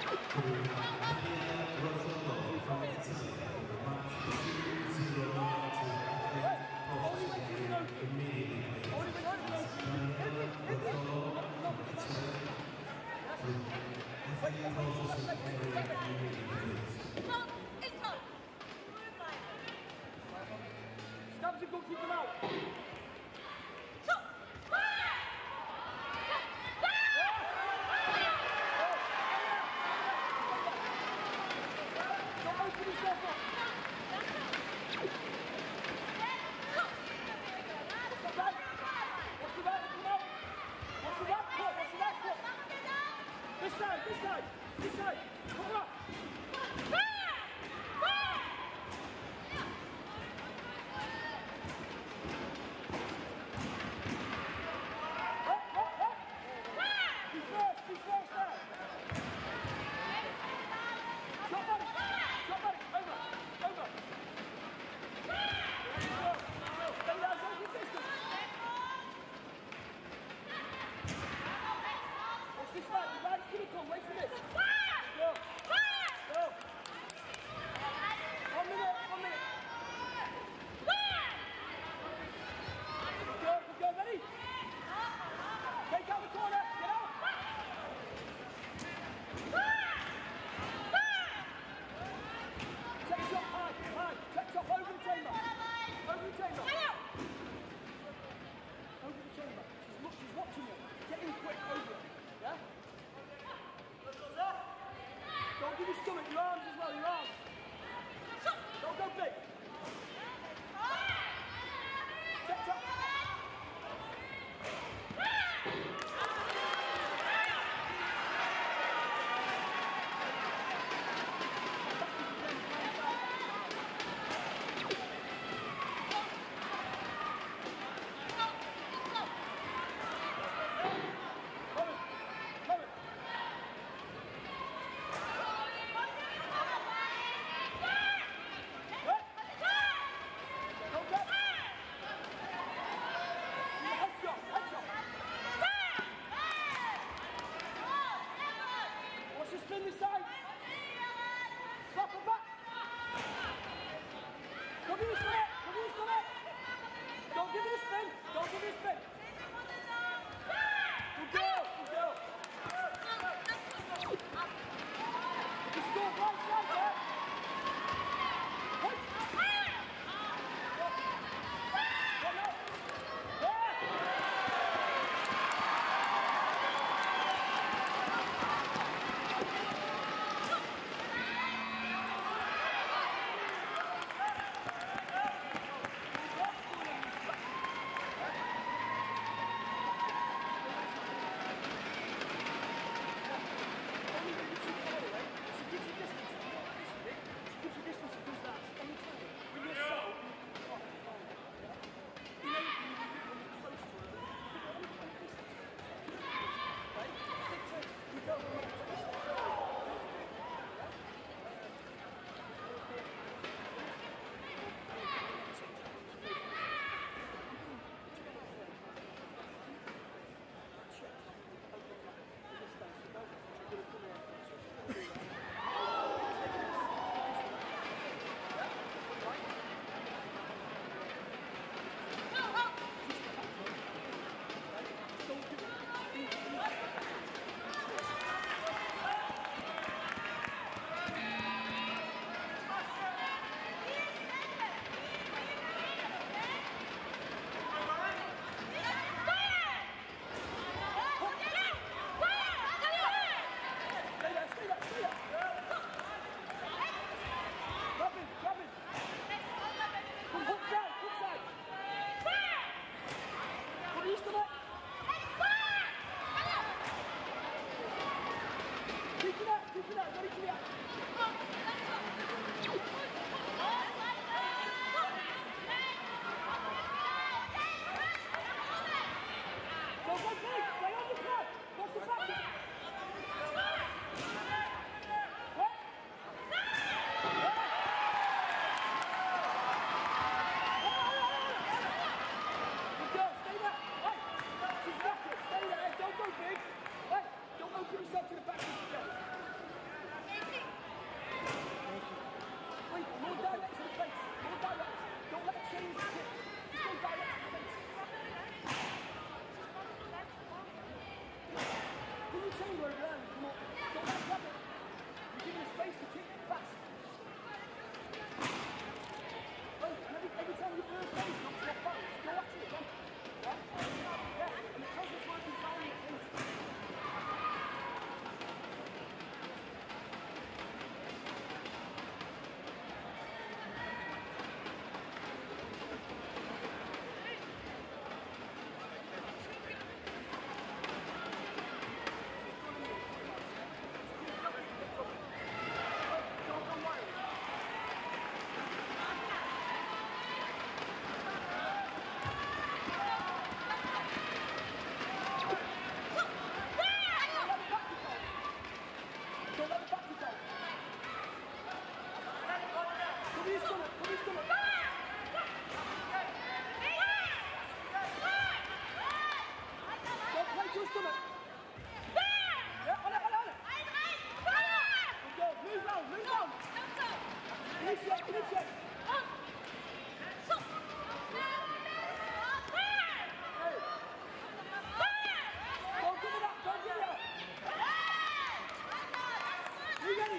Stabs and go, keep them out. Don't open yourself up. What's the back? What's the back? Come out. What's the back foot? What's the back foot? This side, this side, this side. Come up. Wait for this. Go. Go. 1 minute. 1 minute. Go. Ready? Take out the corner. Get out. Check shot high. Check shot over the chamber. Over the chamber. Over the chamber. She's watching you. Get in quick over it. Yeah? Don't give your stomach, your arms as well, your arms. Don't go big. Check, check. Spin this side. Slap her back. Cover your stomach. Cover your stomach. Don't give it a spin. Don't give it a spin. Good girl. Good girl. Just go right side there.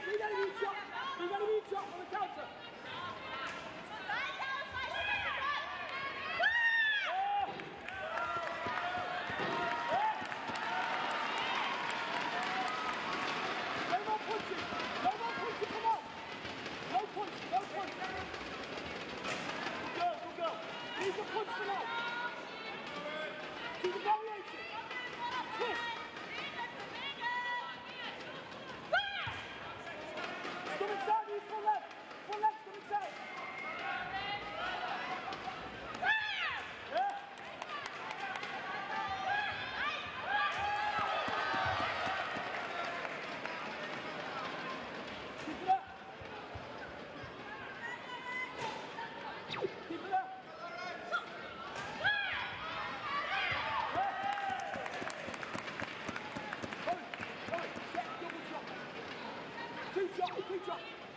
Be ready to drop. Be ready to drop on the counter. No more punching. No more punching. Come on. No punch. No punch. Good girl. Leave the punch for now. Do the variation. Twist. Stomach side, use full leg. Full leg, stomach side. Yeah. Keep it up. Keep it up. Hurry, hurry. Get double drop. Two drops.